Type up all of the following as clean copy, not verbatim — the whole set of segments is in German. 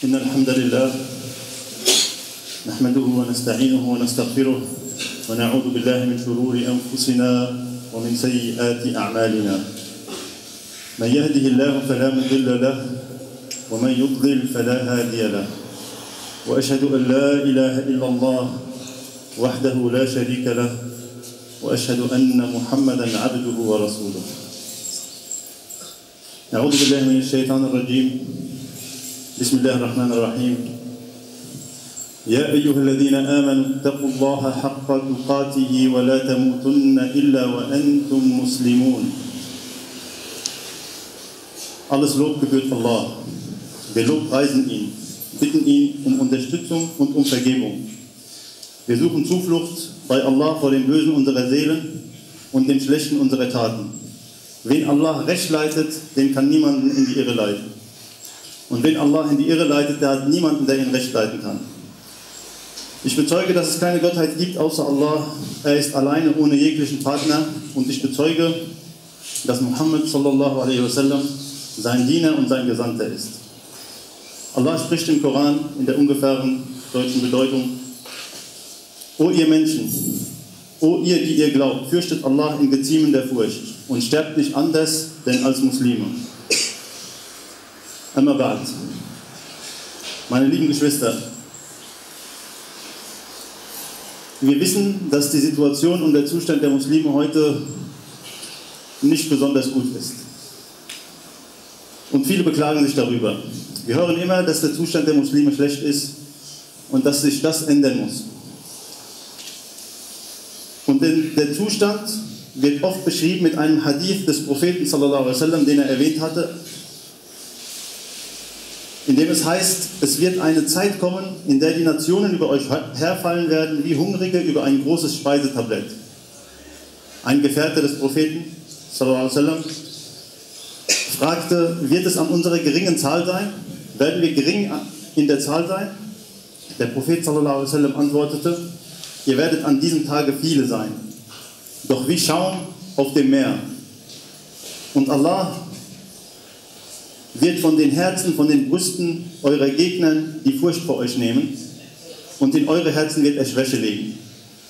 إن الحمد لله نحمده ونستعينه ونستغفره ونعوذ بالله من شرور أنفسنا ومن سيئات أعمالنا. من يهده الله فلا مضل له ومن يضلل فلا هادي له. وأشهد أن لا إله إلا الله وحده لا شريك له وأشهد أن محمدا عبده ورسوله. أعوذ بالله من الشيطان الرجيم. بسم الله الرحمن الرحيم. يا أيها الذين آمنوا اتقوا الله حق تقاته ولا تموتن إلا وأنتم مسلمون. Alles Lob gebührt Allah. Wir lobpreisen ihn, bitten ihn um Unterstützung und um Vergebung. Wir suchen Zuflucht bei Allah vor dem Bösen unserer Seelen und dem Schlechten unserer Taten. Wen Allah recht leitet, den kann niemanden in die Irre leiten. Und wen Allah in die Irre leitet, der hat niemanden, der ihn recht leiten kann. Ich bezeuge, dass es keine Gottheit gibt außer Allah. Er ist alleine, ohne jeglichen Partner. Und ich bezeuge, dass Muhammad sallallahu alaihi wasallam sein Diener und sein Gesandter ist. Allah spricht im Koran in der ungefähren deutschen Bedeutung: O ihr Menschen, o ihr, die ihr glaubt, fürchtet Allah in Geziemen der Furcht und sterbt nicht anders denn als Muslime. Amma ba'd. Meine lieben Geschwister, wir wissen, dass die Situation und der Zustand der Muslime heute nicht besonders gut ist. Und viele beklagen sich darüber. Wir hören immer, dass der Zustand der Muslime schlecht ist und dass sich das ändern muss. Und der Zustand wird oft beschrieben mit einem Hadith des Propheten sallallahu alaihi wasallam, den er erwähnt hatte, in dem es heißt, es wird eine Zeit kommen, in der die Nationen über euch herfallen werden wie Hungrige über ein großes Speisetablett. Ein Gefährte des Propheten sallallahu alaihi wasallam fragte, wird es an unserer geringen Zahl sein? Werden wir gering in der Zahl sein? Der Prophet sallallahu alaihi wasallam antwortete, ihr werdet an diesem Tage viele sein, doch wie Schaum auf dem Meer. Und Allah wird von den Herzen, von den Brüsten eurer Gegner die Furcht vor euch nehmen und in eure Herzen wird er Schwäche legen.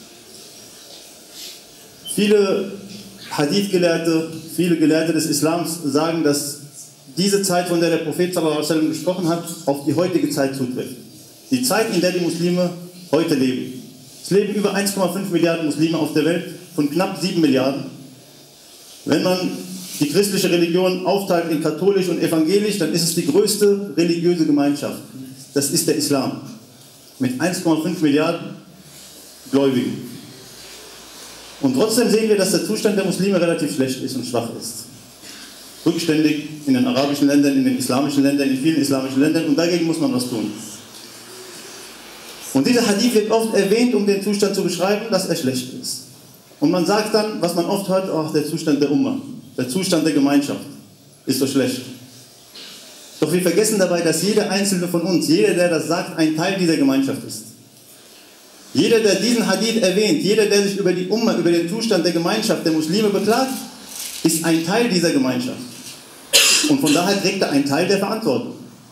Viele Hadith-Gelehrte, viele Gelehrte des Islams sagen, dass diese Zeit, von der der Prophet sallallahu alaihi wasallam gesprochen hat, auf die heutige Zeit zutrifft. Die Zeit, in der die Muslime heute leben. Es leben über 1,5 Milliarden Muslime auf der Welt, von knapp 7 Milliarden. Wenn man die christliche Religion aufteilt in katholisch und evangelisch, dann ist es die größte religiöse Gemeinschaft. Das ist der Islam. Mit 1,5 Milliarden Gläubigen. Und trotzdem sehen wir, dass der Zustand der Muslime relativ schlecht ist und schwach ist. Rückständig in den arabischen Ländern, in den islamischen Ländern, in vielen islamischen Ländern, und dagegen muss man was tun. Und dieser Hadith wird oft erwähnt, um den Zustand zu beschreiben, dass er schlecht ist. Und man sagt dann, was man oft hört, ach, der Zustand der Umma, der Zustand der Gemeinschaft ist so schlecht. Doch wir vergessen dabei, dass jeder Einzelne von uns, jeder, der das sagt, ein Teil dieser Gemeinschaft ist. Jeder, der diesen Hadith erwähnt, jeder, der sich über die Umma, über den Zustand der Gemeinschaft der Muslime beklagt, ist ein Teil dieser Gemeinschaft. Und von daher trägt er einen Teil der Verantwortung.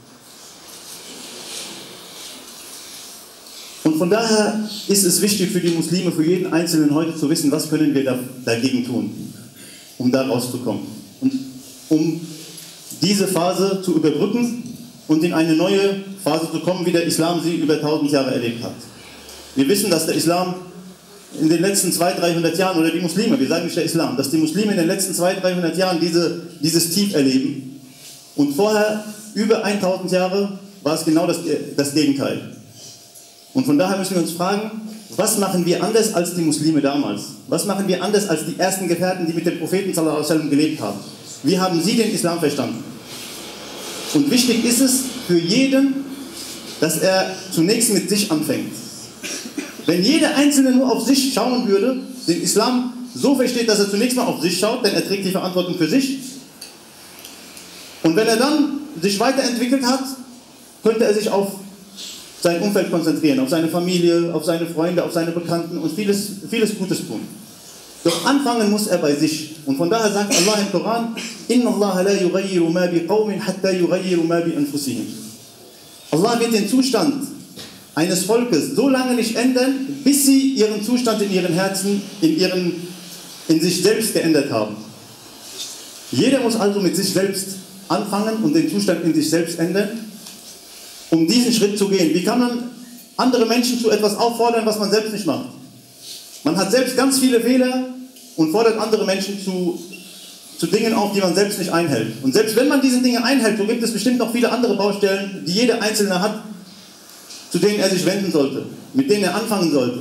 Und von daher ist es wichtig für die Muslime, für jeden Einzelnen heute zu wissen, was können wir dagegen tun, um da rauszukommen. Und um diese Phase zu überbrücken und in eine neue Phase zu kommen, wie der Islam sie über 1000 Jahre erlebt hat. Wir wissen, dass der Islam in den letzten 200-300 Jahren, oder die Muslime, wir sagen nicht der Islam, dass die Muslime in den letzten 200-300 Jahren dieses Tief erleben. Und vorher, über 1000 Jahre, war es genau das Gegenteil. Und von daher müssen wir uns fragen, was machen wir anders als die Muslime damals? Was machen wir anders als die ersten Gefährten, die mit dem Propheten sallallahu alaihi wasallam gelebt haben? Wie haben sie den Islam verstanden? Und wichtig ist es für jeden, dass er zunächst mit sich anfängt. Wenn jeder Einzelne nur auf sich schauen würde, den Islam so versteht, dass er zunächst mal auf sich schaut, denn er trägt die Verantwortung für sich. Und wenn er dann sich weiterentwickelt hat, könnte er sich auf sein Umfeld konzentrieren, auf seine Familie, auf seine Freunde, auf seine Bekannten und vieles Gutes tun. Doch anfangen muss er bei sich. Und von daher sagt Allah im Koran, Inna Allah la yughayyiru ma bi qawmin hatta yughayyiru ma bi anfusihim. Allah wird den Zustand eines Volkes so lange nicht ändern, bis sie ihren Zustand in ihren Herzen, in sich selbst geändert haben. Jeder muss also mit sich selbst anfangen und den Zustand in sich selbst ändern, um diesen Schritt zu gehen. Wie kann man andere Menschen zu etwas auffordern, was man selbst nicht macht? Man hat selbst ganz viele Fehler und fordert andere Menschen zu Dingen auf, die man selbst nicht einhält. Und selbst wenn man diese Dinge einhält, so gibt es bestimmt noch viele andere Baustellen, die jeder Einzelne hat, zu denen er sich wenden sollte, mit denen er anfangen sollte.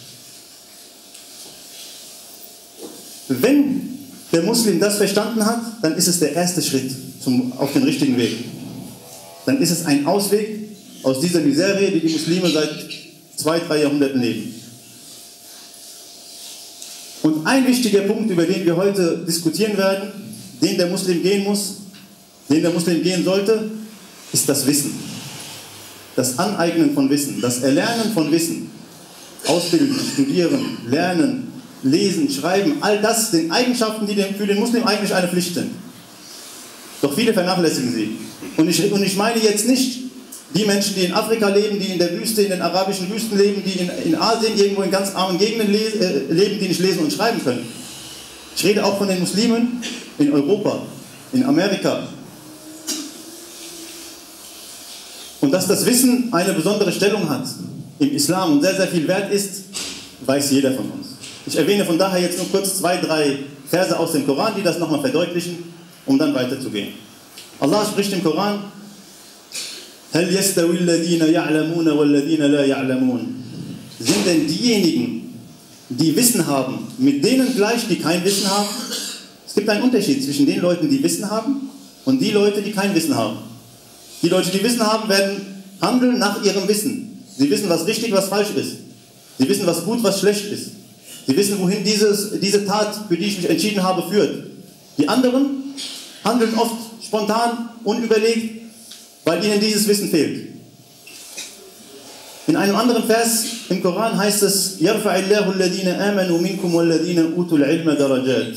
Wenn der Muslim das verstanden hat, dann ist es der erste Schritt auf den richtigen Weg. Dann ist es ein Ausweg aus dieser Miserie, die die Muslime seit 2-3 Jahrhunderten leben. Und ein wichtiger Punkt, über den wir heute diskutieren werden, den der Muslim gehen muss, den der Muslim gehen sollte, ist das Wissen. Das Aneignen von Wissen, das Erlernen von Wissen. Ausbilden, studieren, lernen, lesen, schreiben, all das sind Eigenschaften, die für den Muslim eigentlich eine Pflicht sind. Doch viele vernachlässigen sie. Und ich meine jetzt nicht die Menschen, die in Afrika leben, die in der Wüste, in den arabischen Wüsten leben, die in Asien irgendwo in ganz armen Gegenden leben, die nicht lesen und schreiben können. Ich rede auch von den Muslimen in Europa, in Amerika. Und dass das Wissen eine besondere Stellung hat im Islam und sehr, sehr viel wert ist, weiß jeder von uns. Ich erwähne von daher jetzt nur kurz 2-3 Verse aus dem Koran, die das nochmal verdeutlichen, um dann weiterzugehen. Allah spricht im Koran: هل يستوي الذين يعلمون والذين لا يعلمون? Sind denn diejenigen, die Wissen haben, mit denen gleich, die kein Wissen haben? Es gibt einen Unterschied zwischen den Leuten, die Wissen haben, und die Leute, die kein Wissen haben. Die Leute, die Wissen haben, werden handeln nach ihrem Wissen. Sie wissen, was richtig, was falsch ist. Sie wissen, was gut, was schlecht ist. Sie wissen, wohin diese Tat, für die ich mich entschieden habe, führt. Die anderen handeln oft spontan, unüberlegt, weil ihnen dieses Wissen fehlt. In einem anderen Vers im Koran heißt es: يَرْفَعِ اللَّهُ الَّذِينَ آمَنُوا مِنْكُمْ وَالَّذِينَ أُوتُوا الْعِلْمَ دَرَجَاتٍ.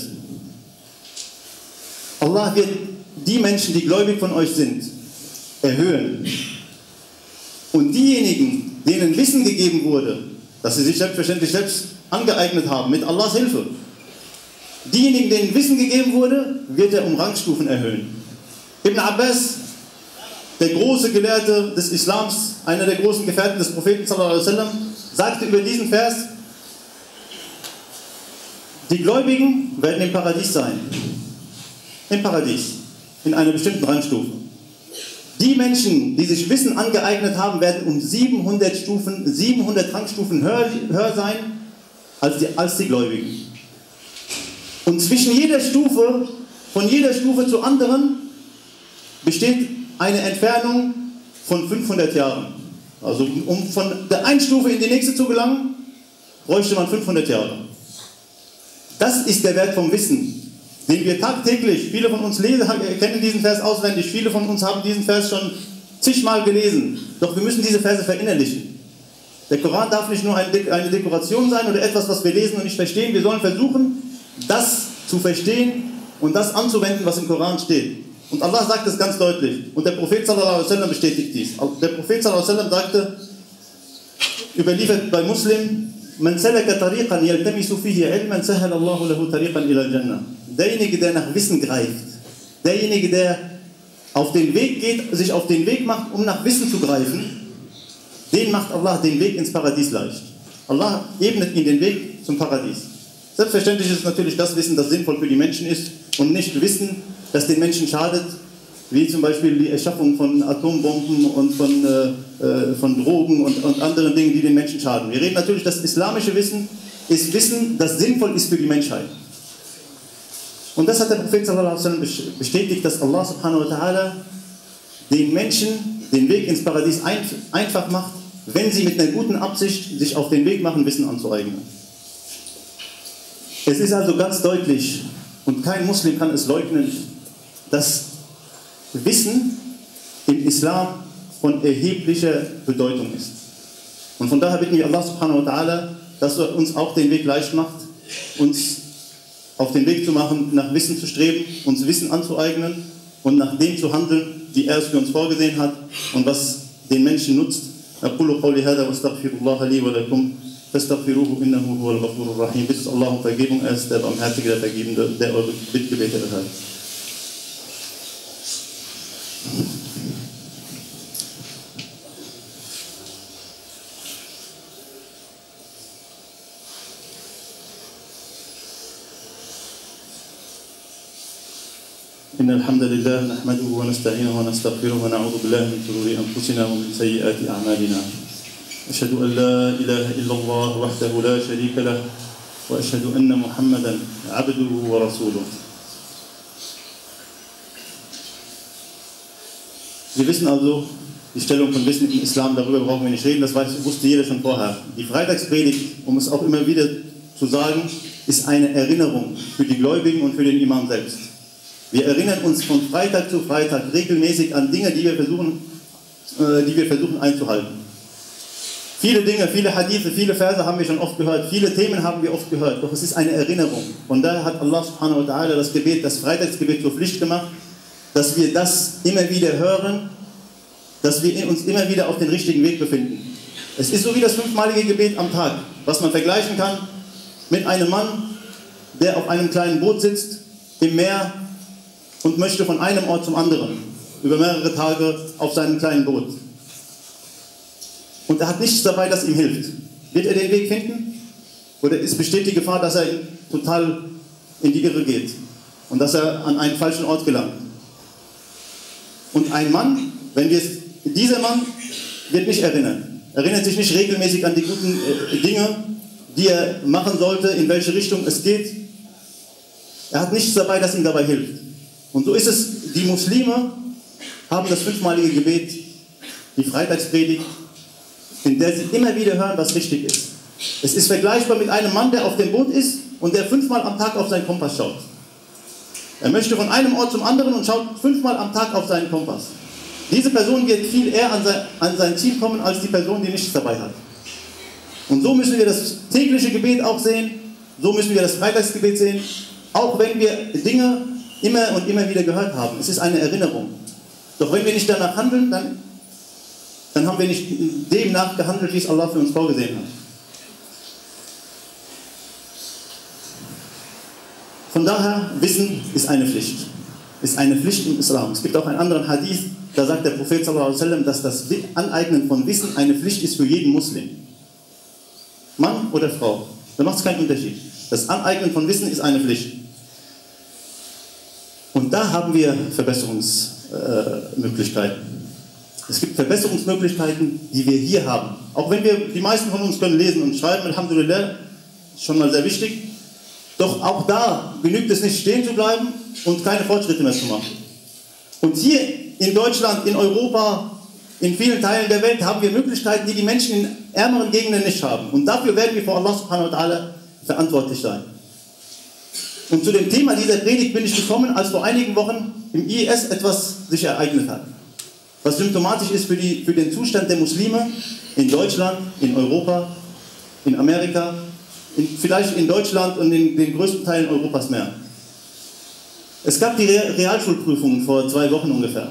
Allah wird die Menschen, die gläubig von euch sind, erhöhen. Und diejenigen, denen Wissen gegeben wurde, dass sie sich selbstverständlich selbst angeeignet haben, mit Allahs Hilfe, diejenigen, denen Wissen gegeben wurde, wird er um Rangstufen erhöhen. Ibn Abbas, der große Gelehrte des Islams, einer der großen Gefährten des Propheten sallallahu alaihi wasallam, sagte über diesen Vers: Die Gläubigen werden im Paradies sein. Im Paradies. In einer bestimmten Rangstufe. Die Menschen, die sich Wissen angeeignet haben, werden um 700 Rangstufen höher sein als die Gläubigen. Und zwischen jeder Stufe, von jeder Stufe zur anderen, besteht eine Entfernung von 500 Jahren. Also um von der einen Stufe in die nächste zu gelangen, bräuchte man 500 Jahre. Das ist der Wert vom Wissen, den wir tagtäglich, viele von uns kennen diesen Vers auswendig, viele von uns haben diesen Vers schon zigmal gelesen. Doch wir müssen diese Verse verinnerlichen. Der Koran darf nicht nur eine Dekoration sein oder etwas, was wir lesen und nicht verstehen. Wir sollen versuchen, das zu verstehen und das anzuwenden, was im Koran steht. Und Allah sagt es ganz deutlich. Und der Prophet sallallahu alaihi wasallam bestätigt dies. Der Prophet sallallahu alaihi wasallam sagte, überliefert bei Muslim: Man salaka tariqan yaltamisu fihi ilman sahhala Allahu lahu tariqan ila al-Jannah. Derjenige, der nach Wissen greift, derjenige, der auf den Weg geht, sich auf den Weg macht, um nach Wissen zu greifen, den macht Allah den Weg ins Paradies leicht. Allah ebnet ihm den Weg zum Paradies. Selbstverständlich ist natürlich das Wissen, das sinnvoll für die Menschen ist, und nicht Wissen, das den Menschen schadet, wie zum Beispiel die Erschaffung von Atombomben und von Drogen und anderen Dingen, die den Menschen schaden. Wir reden natürlich, das islamische Wissen ist Wissen, das sinnvoll ist für die Menschheit. Und das hat der Prophet sallallahu alaihi wasallam bestätigt, dass Allah subhanahu wa ta'ala den Menschen den Weg ins Paradies einfach macht, wenn sie mit einer guten Absicht sich auf den Weg machen, Wissen anzueignen. Es ist also ganz deutlich, und kein Muslim kann es leugnen, dass Wissen im Islam von erheblicher Bedeutung ist. Und von daher bitten wir Allah subhanahu wa ta'ala, dass er uns auch den Weg leicht macht, uns auf den Weg zu machen, nach Wissen zu streben, uns Wissen anzueignen und nach dem zu handeln, wie er es für uns vorgesehen hat und was den Menschen nutzt. أقول قولي هذا واستغفر الله لي ولكم فاستغفروه إنه هو الغفور الرحيم. Bittet Allah um Vergebung, er ist der Barmherzige, der Vergebende, der eure Bittgebete erhört. إن الحمد لله نحمده ونستعينه ونستغفره ونعوذ بالله من شرور أنفسنا ومن سيئات أعمالنا. أشهد أن لا إله إلا الله وحده لا شريك له وأشهد أن محمدا عبده ورسوله. Wir wissen also die Stellung von Wissen im Islam, darüber brauchen wir nicht reden, das wusste jeder schon vorher. Die Freitagspredigt, um es auch immer wieder zu sagen, ist eine Erinnerung für die Gläubigen und für den Imam selbst. Wir erinnern uns von Freitag zu Freitag regelmäßig an Dinge, die wir versuchen einzuhalten. Viele Dinge, viele Hadithe, viele Verse haben wir schon oft gehört, viele Themen haben wir oft gehört, doch es ist eine Erinnerung. Von daher hat Allah subhanahu wa ta'ala das Gebet, das Freitagsgebet zur Pflicht gemacht, dass wir das immer wieder hören, dass wir uns immer wieder auf den richtigen Weg befinden. Es ist so wie das 5-malige Gebet am Tag, was man vergleichen kann mit einem Mann, der auf einem kleinen Boot sitzt, im Meer, und möchte von einem Ort zum anderen, über mehrere Tage auf seinem kleinen Boot. Und er hat nichts dabei, das ihm hilft. Wird er den Weg finden? Oder besteht die Gefahr, dass er total in die Irre geht und dass er an einen falschen Ort gelangt? Und ein Mann, dieser Mann wird nicht erinnert sich nicht regelmäßig an die guten Dinge, die er machen sollte, in welche Richtung es geht. Er hat nichts dabei, das ihm dabei hilft. Und so ist es, die Muslime haben das 5-malige Gebet, die Freitagspredigt, in der sie immer wieder hören, was richtig ist. Es ist vergleichbar mit einem Mann, der auf dem Boot ist und der 5-mal am Tag auf seinen Kompass schaut. Er möchte von einem Ort zum anderen und schaut 5-mal am Tag auf seinen Kompass. Diese Person wird viel eher an sein Ziel kommen, als die Person, die nichts dabei hat. Und so müssen wir das tägliche Gebet auch sehen, so müssen wir das Freitagsgebet sehen, auch wenn wir Dinge immer und immer wieder gehört haben. Es ist eine Erinnerung. Doch wenn wir nicht danach handeln, dann haben wir nicht demnach gehandelt, wie es Allah für uns vorgesehen hat. Von daher, Wissen ist eine Pflicht. Ist eine Pflicht im Islam. Es gibt auch einen anderen Hadith, da sagt der Prophet sallallahu alaihi wasallam, dass das Aneignen von Wissen eine Pflicht ist für jeden Muslim. Mann oder Frau. Da macht es keinen Unterschied. Das Aneignen von Wissen ist eine Pflicht. Und da haben wir Verbesserungsmöglichkeiten. Es gibt Verbesserungsmöglichkeiten, die wir hier haben. Auch wenn die meisten von uns können lesen und schreiben, Alhamdulillah, schon mal sehr wichtig. Doch auch da genügt es nicht, stehen zu bleiben und keine Fortschritte mehr zu machen. Und hier in Deutschland, in Europa, in vielen Teilen der Welt haben wir Möglichkeiten, die die Menschen in ärmeren Gegenden nicht haben. Und dafür werden wir vor Allah subhanahu wa ta'ala verantwortlich sein. Und zu dem Thema dieser Predigt bin ich gekommen, als vor einigen Wochen im IS etwas sich ereignet hat. Was symptomatisch ist für den Zustand der Muslime in Deutschland, in Europa, in Amerika, vielleicht in Deutschland und in den größten Teilen Europas mehr. Es gab die Realschulprüfungen vor 2 Wochen ungefähr.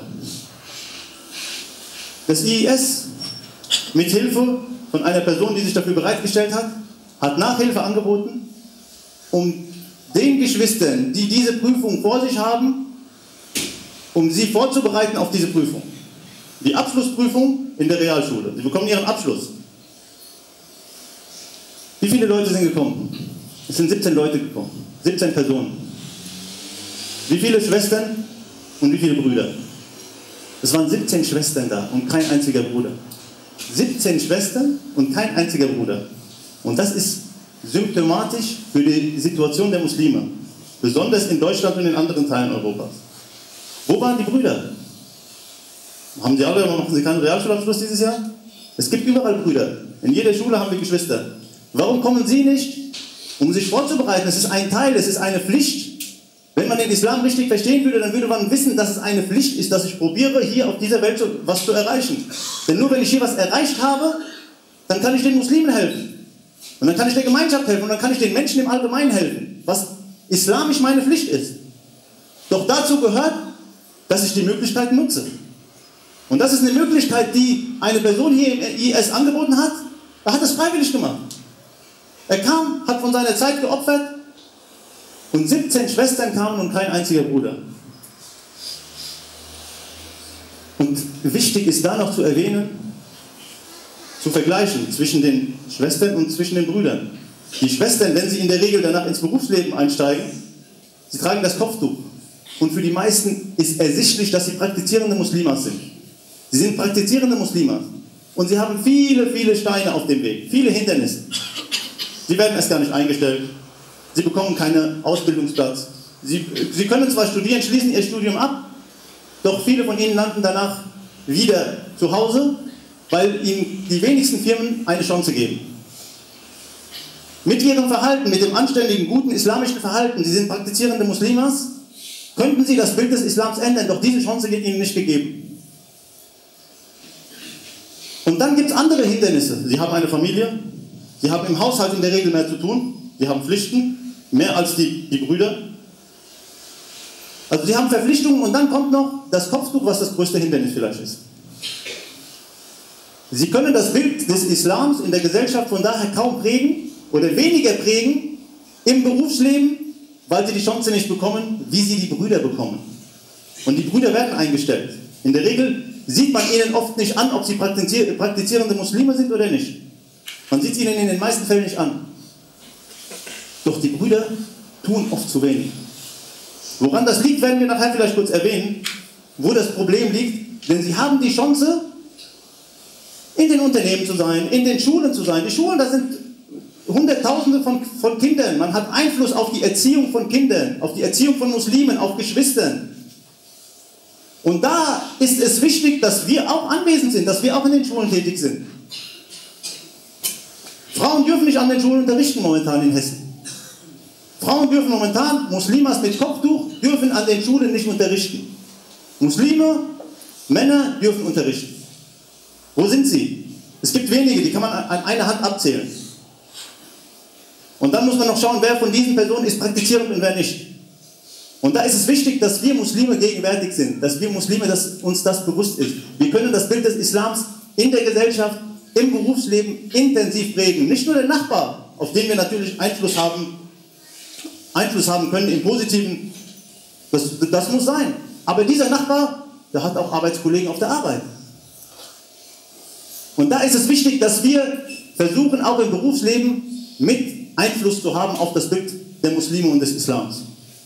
Das IS, mit Hilfe von einer Person, die sich dafür bereitgestellt hat, hat Nachhilfe angeboten, um den Geschwistern, die diese Prüfung vor sich haben, um sie vorzubereiten auf diese Prüfung. Die Abschlussprüfung in der Realschule. Sie bekommen ihren Abschluss. Wie viele Leute sind gekommen? Es sind 17 Leute gekommen. 17 Personen. Wie viele Schwestern und wie viele Brüder? Es waren 17 Schwestern da und kein einziger Bruder. 17 Schwestern und kein einziger Bruder. Und das ist symptomatisch für die Situation der Muslime. Besonders in Deutschland und in anderen Teilen Europas. Wo waren die Brüder? Machen sie keinen Realschulabschluss dieses Jahr? Es gibt überall Brüder. In jeder Schule haben wir Geschwister. Warum kommen sie nicht, um sich vorzubereiten? Es ist ein Teil, es ist eine Pflicht. Wenn man den Islam richtig verstehen würde, dann würde man wissen, dass es eine Pflicht ist, dass ich probiere, hier auf dieser Welt was zu erreichen. Denn nur wenn ich hier was erreicht habe, dann kann ich den Muslimen helfen. Und dann kann ich der Gemeinschaft helfen und dann kann ich den Menschen im Allgemeinen helfen, was islamisch meine Pflicht ist. Doch dazu gehört, dass ich die Möglichkeit nutze. Und das ist eine Möglichkeit, die eine Person hier im IS angeboten hat. Er hat es freiwillig gemacht. Er kam, hat von seiner Zeit geopfert und 17 Schwestern kamen und kein einziger Bruder. Und wichtig ist da noch zu erwähnen, zu vergleichen zwischen den Schwestern und zwischen den Brüdern. Die Schwestern, wenn sie in der Regel danach ins Berufsleben einsteigen, sie tragen das Kopftuch. Und für die meisten ist ersichtlich, dass sie praktizierende Muslimas sind. Sie sind praktizierende Muslimas. Und sie haben viele, viele Steine auf dem Weg, viele Hindernisse. Sie werden erst gar nicht eingestellt. Sie bekommen keinen Ausbildungsplatz. Sie können zwar studieren, schließen ihr Studium ab, doch viele von ihnen landen danach wieder zu Hause, weil ihnen die wenigsten Firmen eine Chance geben. Mit ihrem Verhalten, mit dem anständigen, guten islamischen Verhalten, sie sind praktizierende Muslimas, könnten sie das Bild des Islams ändern, doch diese Chance wird ihnen nicht gegeben. Und dann gibt es andere Hindernisse. Sie haben eine Familie, sie haben im Haushalt in der Regel mehr zu tun, sie haben Pflichten, mehr als die Brüder. Also sie haben Verpflichtungen und dann kommt noch das Kopftuch, was das größte Hindernis vielleicht ist. Sie können das Bild des Islams in der Gesellschaft von daher kaum prägen oder weniger prägen im Berufsleben, weil sie die Chance nicht bekommen, wie sie die Brüder bekommen. Und die Brüder werden eingestellt. In der Regel sieht man ihnen oft nicht an, ob sie praktizierende Muslime sind oder nicht. Man sieht es ihnen in den meisten Fällen nicht an. Doch die Brüder tun oft zu wenig. Woran das liegt, werden wir nachher vielleicht kurz erwähnen, wo das Problem liegt. Denn sie haben die Chance, in den Unternehmen zu sein, in den Schulen zu sein. Die Schulen, das sind Hunderttausende von Kindern. Man hat Einfluss auf die Erziehung von Kindern, auf die Erziehung von Muslimen, auf Geschwistern. Und da ist es wichtig, dass wir auch anwesend sind, dass wir auch in den Schulen tätig sind. Frauen dürfen nicht an den Schulen unterrichten momentan in Hessen. Frauen dürfen momentan, Muslimas mit Kopftuch, dürfen an den Schulen nicht unterrichten. Muslime, Männer dürfen unterrichten. Wo sind sie? Es gibt wenige, die kann man an einer Hand abzählen. Und dann muss man noch schauen, wer von diesen Personen ist praktizierend und wer nicht. Und da ist es wichtig, dass wir Muslime gegenwärtig sind, dass wir Muslime, dass uns das bewusst ist. Wir können das Bild des Islams in der Gesellschaft, im Berufsleben intensiv prägen. Nicht nur der Nachbar, auf den wir natürlich Einfluss haben können im Positiven, das muss sein. Aber dieser Nachbar, der hat auch Arbeitskollegen auf der Arbeit. Und da ist es wichtig, dass wir versuchen, auch im Berufsleben mit Einfluss zu haben auf das Bild der Muslime und des Islams.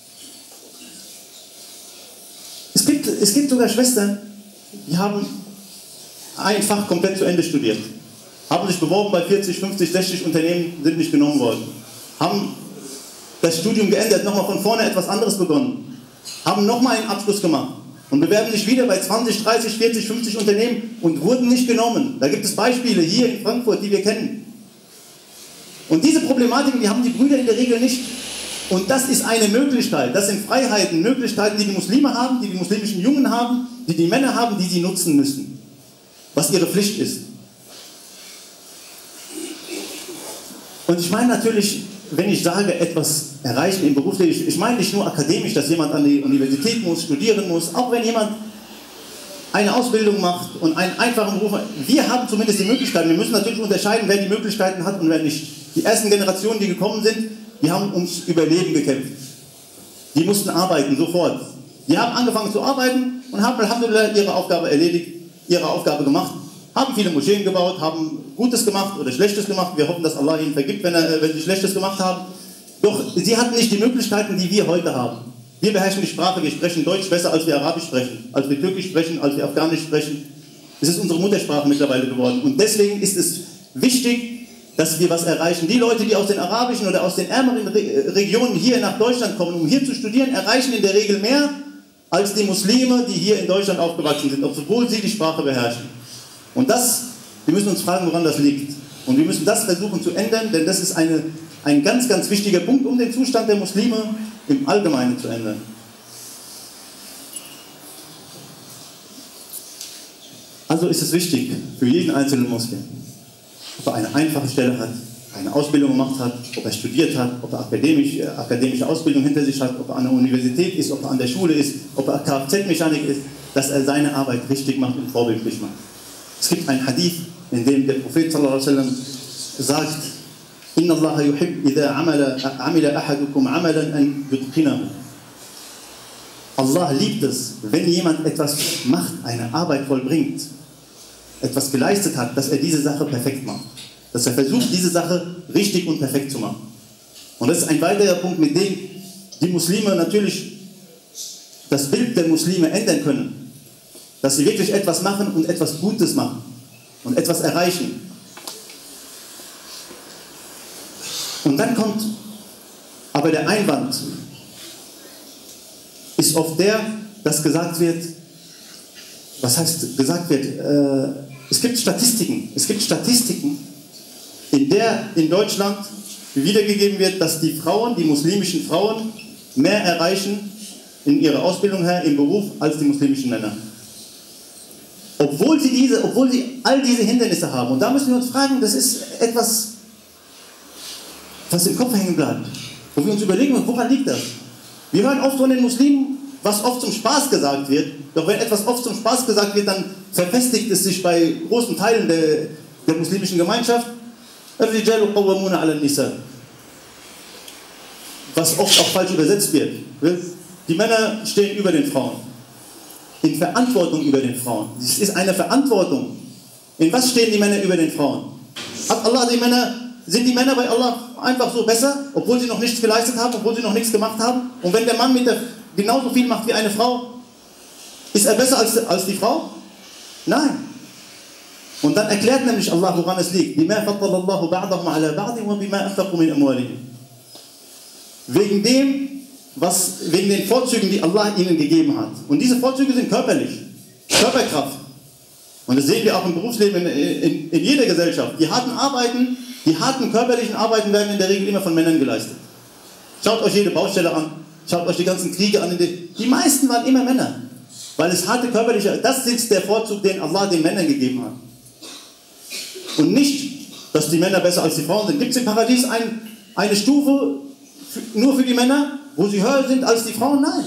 Es gibt sogar Schwestern, die haben ein Fach komplett zu Ende studiert, haben sich beworben bei 40, 50, 60 Unternehmen, sind nicht genommen worden, haben das Studium geändert, nochmal von vorne etwas anderes begonnen, haben nochmal einen Abschluss gemacht und bewerben sich wieder bei 20, 30, 40, 50 Unternehmen und wurden nicht genommen. Da gibt es Beispiele hier in Frankfurt, die wir kennen. Und diese Problematiken, die haben die Brüder in der Regel nicht. Und das ist eine Möglichkeit, das sind Freiheiten, Möglichkeiten, die die Muslime haben, die die muslimischen Jungen haben, die die Männer haben, die sie nutzen müssen, was ihre Pflicht ist. Und ich meine natürlich, wenn ich sage, etwas erreichen im Berufsleben, ich meine nicht nur akademisch, dass jemand an die Universität muss, studieren muss, auch wenn jemand eine Ausbildung macht und einen einfachen Beruf hat. Wir haben zumindest die Möglichkeiten, wir müssen natürlich unterscheiden, wer die Möglichkeiten hat und wer nicht. Die ersten Generationen, die gekommen sind, die haben ums Überleben gekämpft. Die mussten arbeiten, sofort. Die haben angefangen zu arbeiten und haben alhamdulillah ihre Aufgabe erledigt, ihre Aufgabe gemacht, haben viele Moscheen gebaut, haben Gutes gemacht oder Schlechtes gemacht. Wir hoffen, dass Allah ihnen vergibt, wenn sie Schlechtes gemacht haben. Doch sie hatten nicht die Möglichkeiten, die wir heute haben. Wir beherrschen die Sprache, wir sprechen Deutsch besser, als wir Arabisch sprechen, als wir Türkisch sprechen, als wir Afghanisch sprechen. Es ist unsere Muttersprache mittlerweile geworden. Und deswegen ist es wichtig, dass wir was erreichen. Die Leute, die aus den arabischen oder aus den ärmeren Regionen hier nach Deutschland kommen, um hier zu studieren, erreichen in der Regel mehr als die Muslime, die hier in Deutschland aufgewachsen sind, obwohl sie die Sprache beherrschen. Und wir müssen uns fragen, woran das liegt. Und wir müssen das versuchen zu ändern, denn das ist ein ganz, ganz wichtiger Punkt, um den Zustand der Muslime im Allgemeinen zu ändern. Also ist es wichtig für jeden einzelnen Muslim, ob er eine einfache Stelle hat, eine Ausbildung gemacht hat, ob er studiert hat, ob er akademische Ausbildung hinter sich hat, ob er an der Universität ist, ob er an der Schule ist, ob er Kfz-Mechanik ist. dass er seine Arbeit richtig macht und vorbildlich macht. Es gibt ein Hadith, in dem der Prophet sallallahu alaihi wasallam sagt: Inna Allah yuhib idha amila ahadukum amalan an yutqinahu. Allah liebt es, wenn jemand etwas macht, eine Arbeit vollbringt, etwas geleistet hat, dass er diese Sache perfekt macht. Dass er versucht, diese Sache richtig und perfekt zu machen. Und das ist ein weiterer Punkt, mit dem die Muslime natürlich das Bild der Muslime ändern können. Dass sie wirklich etwas machen und etwas Gutes machen und etwas erreichen. Und dann kommt aber der Einwand, ist oft der, dass gesagt wird, was heißt gesagt wird, es gibt Statistiken, in der in Deutschland wiedergegeben wird, dass die Frauen, die muslimischen Frauen, mehr erreichen in ihrer Ausbildung her, im Beruf, als die muslimischen Männer. Obwohl sie all diese Hindernisse haben. Und da müssen wir uns fragen, das ist etwas, was im Kopf hängen bleibt. Wo wir uns überlegen, woran liegt das? Wir hören oft von den Muslimen, was oft zum Spaß gesagt wird. Doch wenn etwas oft zum Spaß gesagt wird, dann verfestigt es sich bei großen Teilen der muslimischen Gemeinschaft. Was oft auch falsch übersetzt wird. Die Männer stehen über den Frauen. In Verantwortung über den Frauen. Es ist eine Verantwortung. In was stehen die Männer über den Frauen? Sind die Männer bei Allah einfach so besser, obwohl sie noch nichts geleistet haben, obwohl sie noch nichts gemacht haben? Und wenn der Mann genauso viel macht wie eine Frau, ist er besser als die Frau? Nein. Und dann erklärt nämlich Allah, woran es liegt. Wegen den Vorzügen, die Allah ihnen gegeben hat. Und diese Vorzüge sind körperlich. Körperkraft. Und das sehen wir auch im Berufsleben in jeder Gesellschaft. Die harten körperlichen Arbeiten werden in der Regel immer von Männern geleistet. Schaut euch jede Baustelle an. Schaut euch die ganzen Kriege an. Die meisten waren immer Männer. Weil es harte körperliche, das ist der Vorzug, den Allah den Männern gegeben hat. Und nicht, dass die Männer besser als die Frauen sind. Gibt es im Paradies eine Stufe nur für die Männer, wo sie höher sind als die Frauen? Nein.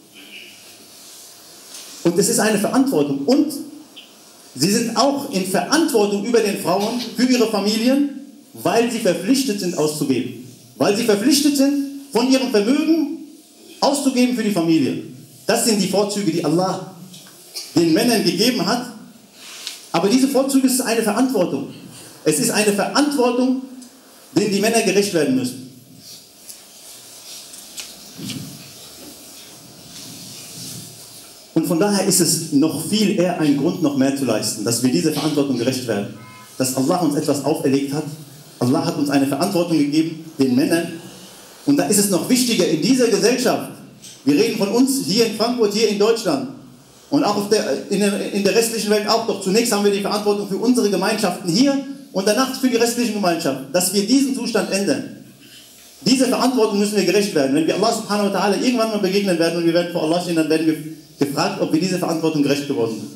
Und es ist eine Verantwortung. Und sie sind auch in Verantwortung über den Frauen für ihre Familien, weil sie verpflichtet sind auszugeben. Weil sie verpflichtet sind, von ihrem Vermögen auszugeben für die Familie. Das sind die Vorzüge, die Allah den Männern gegeben hat. Aber diese Vorzüge ist eine Verantwortung. Es ist eine Verantwortung, denen die Männer gerecht werden müssen. Und von daher ist es noch viel eher ein Grund, noch mehr zu leisten, dass wir dieser Verantwortung gerecht werden. Dass Allah uns etwas auferlegt hat. Allah hat uns eine Verantwortung gegeben, den Männern. Und da ist es noch wichtiger in dieser Gesellschaft. Wir reden von uns hier in Frankfurt, hier in Deutschland. Und auch in der restlichen Welt auch. Doch zunächst haben wir die Verantwortung für unsere Gemeinschaften hier und danach für die restlichen Gemeinschaften. Dass wir diesen Zustand ändern. Dieser Verantwortung müssen wir gerecht werden. Wenn wir Allah subhanahu wa ta'ala irgendwann mal begegnen werden und wir werden vor Allah stehen, dann werden wir gefragt, ob wir dieser Verantwortung gerecht geworden sind.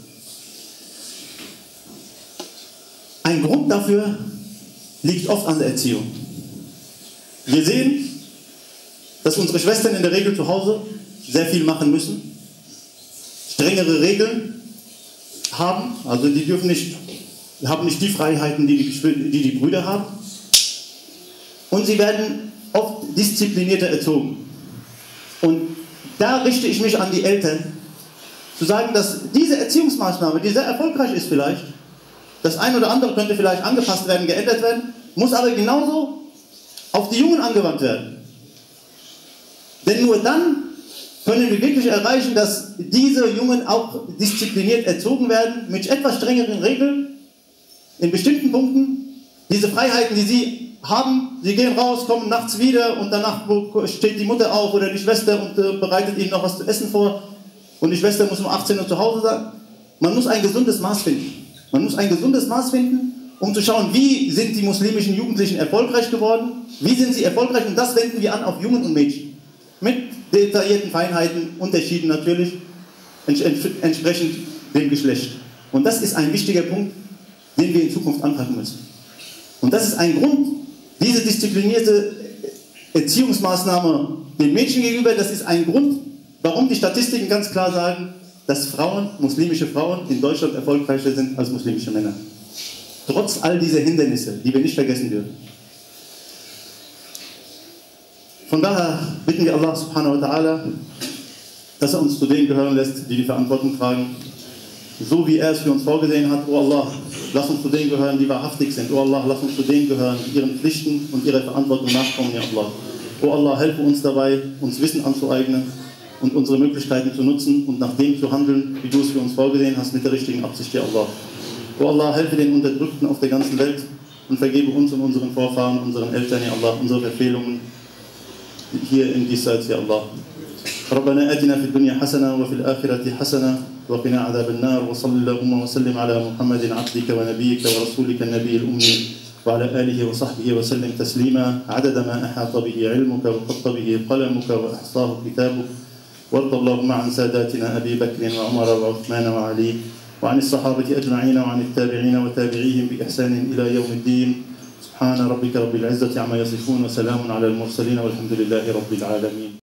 Ein Grund dafür liegt oft an der Erziehung. Wir sehen, dass unsere Schwestern in der Regel zu Hause sehr viel machen müssen, strengere Regeln haben, also die haben nicht die Freiheiten, die die Brüder haben, und sie werden oft disziplinierter erzogen. Und da richte ich mich an die Eltern, zu sagen, dass diese Erziehungsmaßnahme, die sehr erfolgreich ist vielleicht, das eine oder andere könnte vielleicht angepasst werden, geändert werden, muss aber genauso auf die Jungen angewandt werden. Denn nur dann können wir wirklich erreichen, dass diese Jungen auch diszipliniert erzogen werden, mit etwas strengeren Regeln, in bestimmten Punkten. Diese Freiheiten, die sie haben, sie gehen raus, kommen nachts wieder und danach steht die Mutter auf oder die Schwester und bereitet ihnen noch was zu essen vor und die Schwester muss um 18 Uhr zu Hause sein. Man muss ein gesundes Maß finden. Man muss ein gesundes Maß finden, um zu schauen, wie sind die muslimischen Jugendlichen erfolgreich geworden, wie sind sie erfolgreich, und das wenden wir an auf Jungen und Mädchen. Mit detaillierten Feinheiten, Unterschieden natürlich, entsprechend dem Geschlecht. Und das ist ein wichtiger Punkt, den wir in Zukunft anpacken müssen. Und das ist ein Grund, diese disziplinierte Erziehungsmaßnahme den Mädchen gegenüber, das ist ein Grund, warum die Statistiken ganz klar sagen, dass Frauen, muslimische Frauen in Deutschland erfolgreicher sind als muslimische Männer. Trotz all dieser Hindernisse, die wir nicht vergessen dürfen. Von daher bitten wir Allah subhanahu wa ta'ala, dass er uns zu denen gehören lässt, die die Verantwortung tragen, so wie er es für uns vorgesehen hat. O Allah, lass uns zu denen gehören, die wahrhaftig sind. O Allah, lass uns zu denen gehören, die ihren Pflichten und ihrer Verantwortung nachkommen, ja Allah. O Allah, helfe uns dabei, uns Wissen anzueignen und unsere Möglichkeiten zu nutzen und nach dem zu handeln, wie du es für uns vorgesehen hast, mit der richtigen Absicht, ja Allah. O Allah, helfe den Unterdrückten auf der ganzen Welt und vergebe uns und unseren Vorfahren, unseren Eltern, ja Allah, unsere Verfehlungen hier im Diesseits, ja Allah. ربنا آتنا في الدنيا حسنة وفي الآخرة حسنة وقنا عذاب النار وصل اللهم وسلم على محمد عبدك ونبيك ورسولك النبي الأمي وعلى آله وصحبه وسلم تسليما عدد ما أحاط به علمك وخط به قلمك وأحصاه كتابك وارض اللهم عن ساداتنا أبي بكر وعمر وعثمان وعلي وعن الصحابة أجمعين وعن التابعين وتابعيهم بإحسان إلى يوم الدين سبحان ربك رب العزة عما يصفون وسلام على المرسلين والحمد لله رب العالمين.